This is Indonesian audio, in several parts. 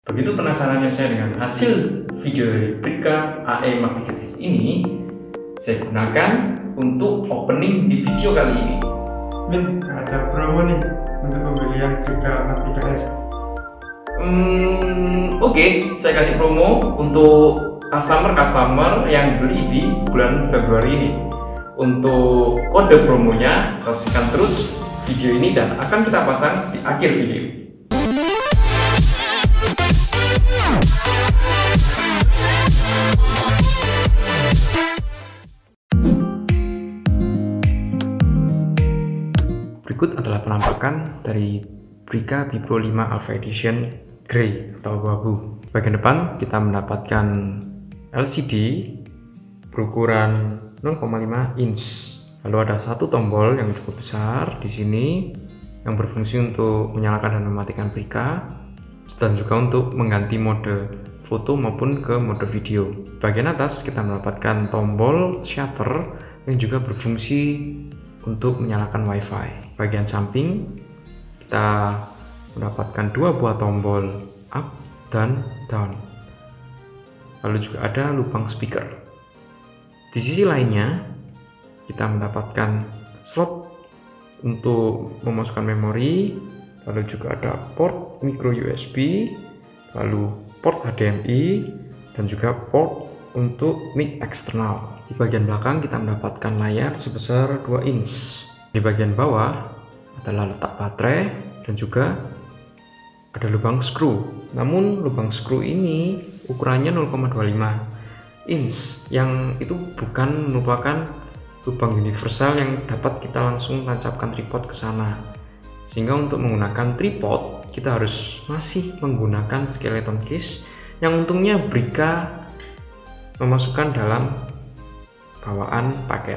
Begitu penasarannya saya dengan hasil video dari Brika AE Mark 3S ini, saya gunakan untuk opening di video kali ini. Min, ada promo nih untuk pembelian Brika Mark 3S. Oke, saya kasih promo untuk customer yang beli di bulan Februari ini. Untuk kode promonya, saksikan terus video ini dan akan kita pasang di akhir video. Berikut adalah penampakan dari Brika Bipro 5 Alpha Edition Grey atau abu-abu. Bagian depan kita mendapatkan LCD berukuran 0,5 inch. Lalu ada satu tombol yang cukup besar di sini yang berfungsi untuk menyalakan dan mematikan Brika, dan juga untuk mengganti mode foto maupun ke mode video. Bagian atas kita mendapatkan tombol shutter yang juga berfungsi untuk menyalakan WiFi. Bagian samping kita mendapatkan dua buah tombol up dan down. Lalu juga ada lubang speaker. Di sisi lainnya kita mendapatkan slot untuk memasukkan memori, lalu juga ada port micro USB, lalu port HDMI, dan juga port untuk mic eksternal. Di bagian belakang kita mendapatkan layar sebesar 2 inch. Di bagian bawah adalah letak baterai dan juga ada lubang screw. Namun lubang screw ini ukurannya 0,25 inch, yang itu bukan merupakan lubang universal yang dapat kita langsung tancapkan tripod ke sana. Sehingga untuk menggunakan tripod kita harus masih menggunakan skeleton case yang untungnya Brika memasukkan dalam bawaan paket.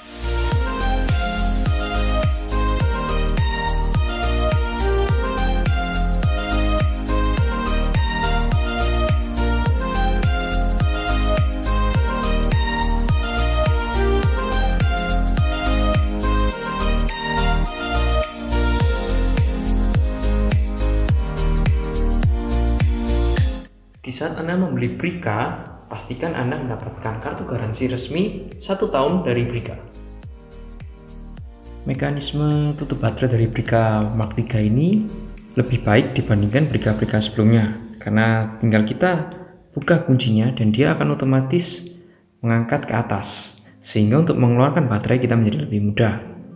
Di saat Anda membeli Brika, pastikan Anda mendapatkan kartu garansi resmi 1 tahun dari Brika. Mekanisme tutup baterai dari Brika Mark 3 ini lebih baik dibandingkan Brika-Brika sebelumnya, karena tinggal kita buka kuncinya dan dia akan otomatis mengangkat ke atas, sehingga untuk mengeluarkan baterai kita menjadi lebih mudah.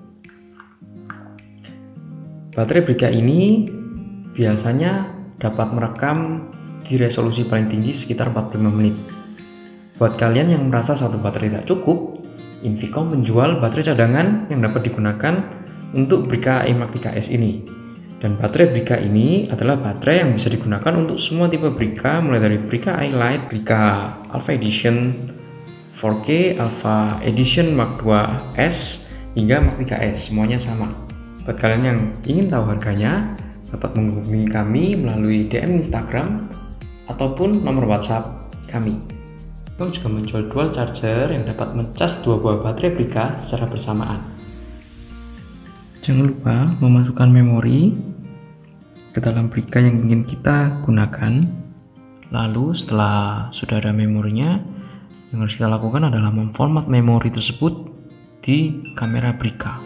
Baterai Brika ini biasanya dapat merekam di resolusi paling tinggi sekitar 45 menit. Buat kalian yang merasa satu baterai tidak cukup, Invicom menjual baterai cadangan yang dapat digunakan untuk Brika AE Mark 3S ini. Dan baterai Brika ini adalah baterai yang bisa digunakan untuk semua tipe Brika, mulai dari Brika AE Lite, Brika Alpha Edition 4K, Alpha Edition Mark 2S, hingga Mark 3S, semuanya sama. Buat kalian yang ingin tahu harganya, dapat menghubungi kami melalui DM Instagram ataupun nomor WhatsApp kami. Kami juga menjual dual charger yang dapat mencas 2 buah baterai Brika secara bersamaan. Jangan lupa memasukkan memori ke dalam Brika yang ingin kita gunakan. Lalu setelah sudah ada memorinya, yang harus kita lakukan adalah memformat memori tersebut di kamera Brika.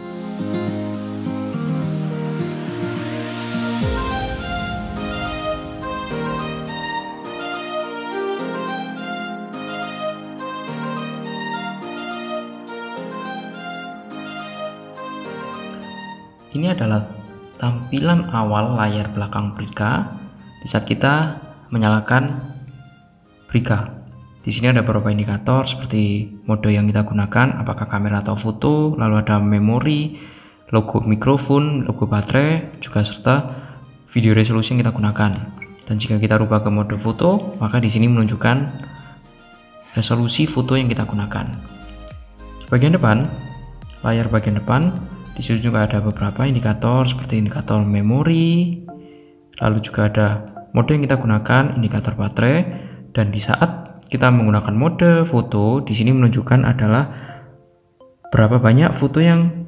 Ini adalah tampilan awal layar belakang Brika di saat kita menyalakan Brika. Di sini ada beberapa indikator seperti mode yang kita gunakan, apakah kamera atau foto, lalu ada memori, logo mikrofon, logo baterai, juga serta video resolusi yang kita gunakan. Dan jika kita rubah ke mode foto, maka di sini menunjukkan resolusi foto yang kita gunakan. Di bagian depan, layar bagian depan, di sini juga ada beberapa indikator seperti indikator memori, lalu juga ada mode yang kita gunakan, indikator baterai, dan di saat kita menggunakan mode foto, di sini menunjukkan adalah berapa banyak foto yang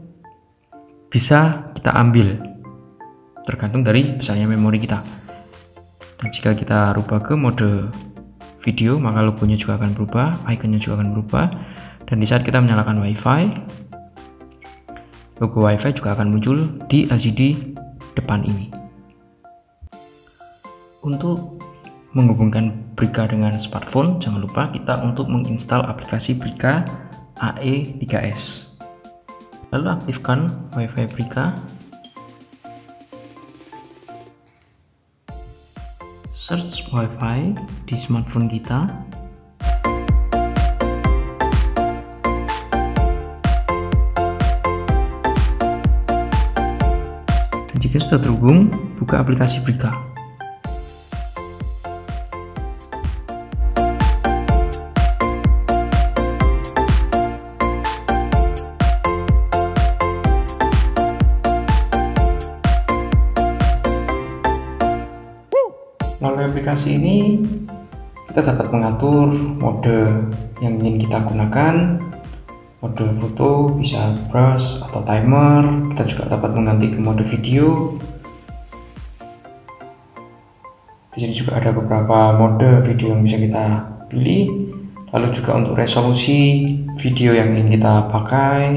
bisa kita ambil, tergantung dari besarnya memori kita. Dan jika kita rubah ke mode video, maka logonya juga akan berubah, ikonnya juga akan berubah. Dan di saat kita menyalakan WiFi, logo WiFi juga akan muncul di LCD depan ini. Untuk menghubungkan Brika dengan smartphone, jangan lupa kita untuk menginstal aplikasi Brika AE3S. Lalu aktifkan WiFi Brika. Search WiFi di smartphone kita. Dan jika sudah terhubung, buka aplikasi Brika. Melalui aplikasi ini kita dapat mengatur mode yang ingin kita gunakan, mode foto bisa brush atau timer. Kita juga dapat mengganti ke mode video. Di sini juga ada beberapa mode video yang bisa kita pilih, lalu juga untuk resolusi video yang ingin kita pakai,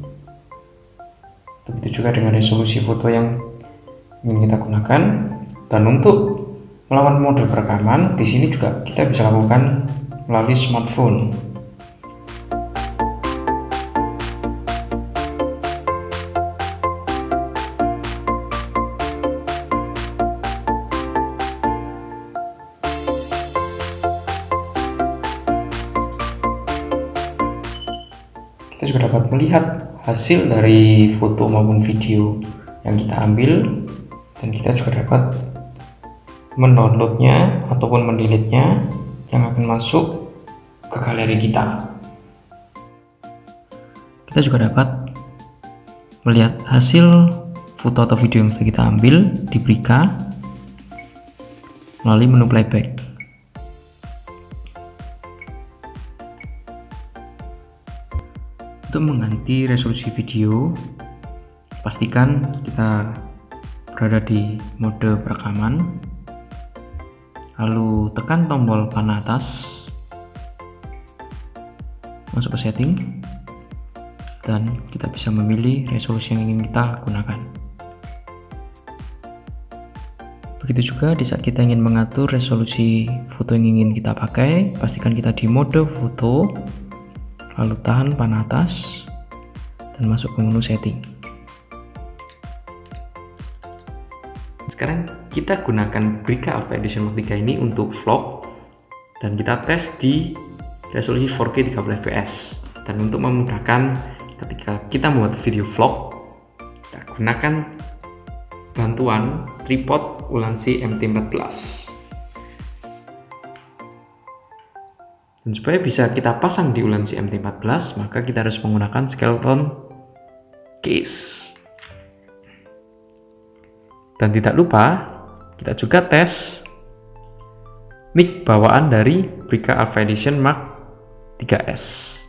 begitu juga dengan resolusi foto yang ingin kita gunakan. Dan untuk melawan mode perekaman, di sini juga kita bisa lakukan melalui smartphone. Kita juga dapat melihat hasil dari foto maupun video yang kita ambil, dan kita juga dapat mendownloadnya ataupun mendelete-nya yang akan masuk ke galeri kita. Kita juga dapat melihat hasil foto atau video yang sudah kita ambil di Brika melalui menu playback. Untuk mengganti resolusi video, pastikan kita berada di mode perekaman. Lalu tekan tombol panah atas, masuk ke setting, dan kita bisa memilih resolusi yang ingin kita gunakan. Begitu juga di saat kita ingin mengatur resolusi foto yang ingin kita pakai, pastikan kita di mode foto, lalu tahan panah atas, dan masuk ke menu setting. Sekarang kita gunakan Brika Alpha Edition Mark 3 ini untuk vlog, dan kita tes di resolusi 4K 30 fps. Dan untuk memudahkan ketika kita membuat video vlog, kita gunakan bantuan tripod Ulanzi MT14. Dan supaya bisa kita pasang di Ulanzi MT14, maka kita harus menggunakan skeleton case. Dan tidak lupa, kita juga tes mic bawaan dari Brika Alpha Edition Mark 3S.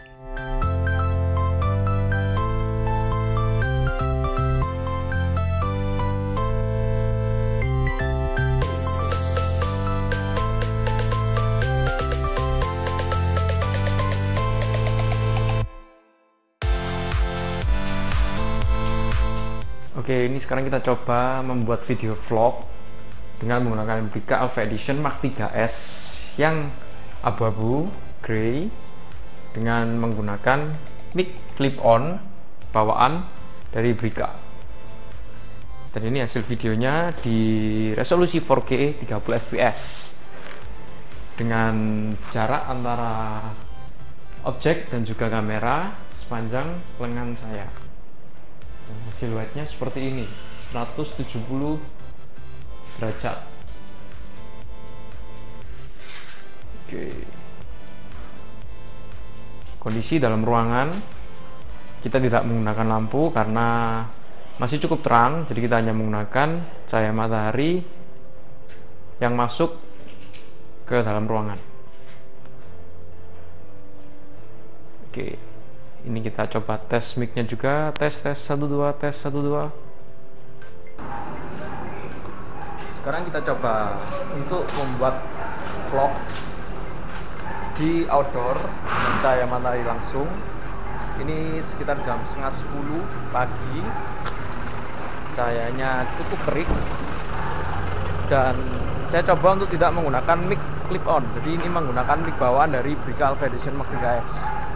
Oke, ini sekarang kita coba membuat video vlog dengan menggunakan Brika Alpha Edition Mark 3S yang abu-abu grey dengan menggunakan mic clip-on bawaan dari Brika. Dan ini hasil videonya di resolusi 4K 30 fps dengan jarak antara objek dan juga kamera sepanjang lengan saya. Siluetnya seperti ini, 170 derajat. Oke. Kondisi dalam ruangan, kita tidak menggunakan lampu karena masih cukup terang, jadi kita hanya menggunakan cahaya matahari yang masuk ke dalam ruangan. Oke. Ini kita coba tes mic-nya juga, tes 1 2 tes 1 2. Sekarang kita coba untuk membuat vlog di outdoor dengan cahaya matahari langsung. Ini sekitar jam setengah 10 pagi, cahayanya cukup terik, dan saya coba untuk tidak menggunakan mic clip on, jadi ini menggunakan mic bawaan dari Brica Alpha Edition Mark 3S.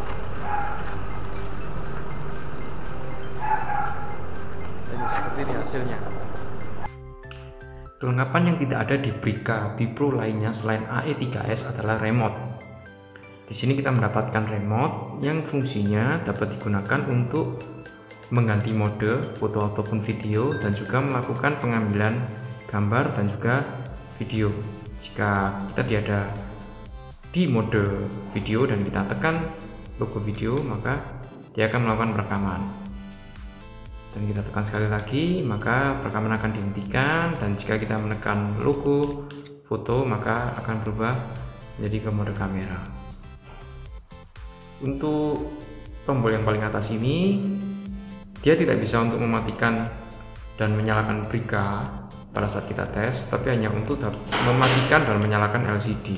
Ini seperti ini hasilnya. Kelengkapan yang tidak ada di Brica B Pro lainnya selain AE3S adalah remote. Di sini kita mendapatkan remote yang fungsinya dapat digunakan untuk mengganti mode foto ataupun video, dan juga melakukan pengambilan gambar dan juga video. Jika kita tiada di mode video dan kita tekan logo video, maka dia akan melakukan perekaman. Dan kita tekan sekali lagi, maka perekaman akan dihentikan, dan jika kita menekan logo foto, maka akan berubah menjadi ke mode kamera. Untuk tombol yang paling atas ini, dia tidak bisa untuk mematikan dan menyalakan Brica pada saat kita tes, tapi hanya untuk mematikan dan menyalakan LCD.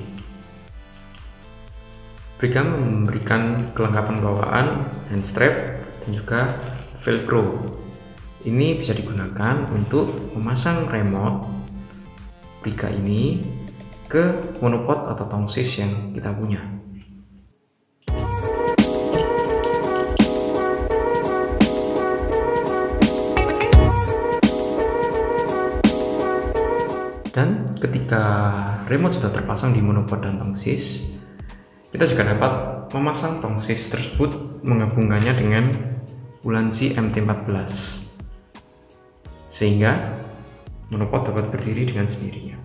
Brica memberikan kelengkapan bawaan, hand strap, dan juga velcro. Ini bisa digunakan untuk memasang remote Brica ini ke monopod atau tongsis yang kita punya. Dan ketika remote sudah terpasang di monopod dan tongsis, kita juga dapat memasang tongsis tersebut, menggabungkannya dengan Ulanzi MT14, sehingga monopod dapat berdiri dengan sendirinya.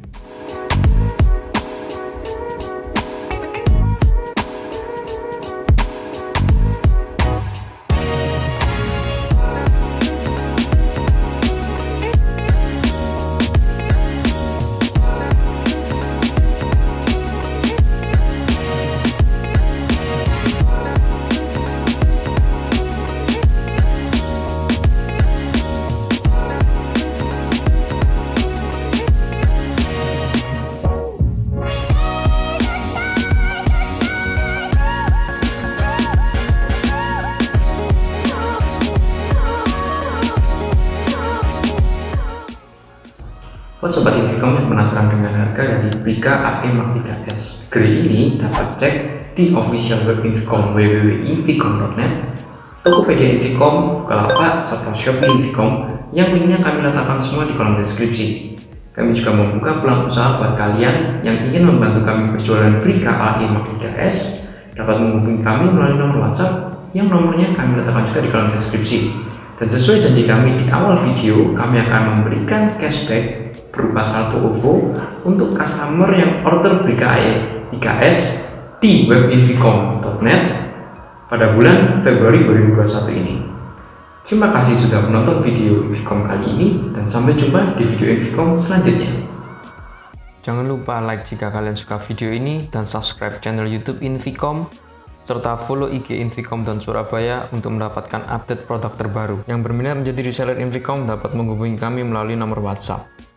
Buat sobat Inficom yang penasaran dengan harga dari Brica AE Mark 3S Grey ini, dapat cek di official web Inficom www.inficom.net, Tokopedia Inficom, Bukalapak, serta Shopee Inficom yang linknya kami letakkan semua di kolom deskripsi. Kami juga membuka peluang usaha buat kalian yang ingin membantu kami berjualan Brica AE Mark 3S. Dapat menghubungi kami melalui nomor WhatsApp yang nomornya kami letakkan juga di kolom deskripsi. Dan sesuai janji kami di awal video, kami akan memberikan cashback berupa saldo OVO untuk customer yang order Brica AE 3S di web inficom.net pada bulan Februari 2021 ini. Terima kasih sudah menonton video Inficom kali ini, dan sampai jumpa di video Inficom selanjutnya. Jangan lupa like jika kalian suka video ini, dan subscribe channel YouTube Inficom, serta follow IG Inficom dan Surabaya untuk mendapatkan update produk terbaru. Yang berminat menjadi reseller Inficom dapat menghubungi kami melalui nomor WhatsApp.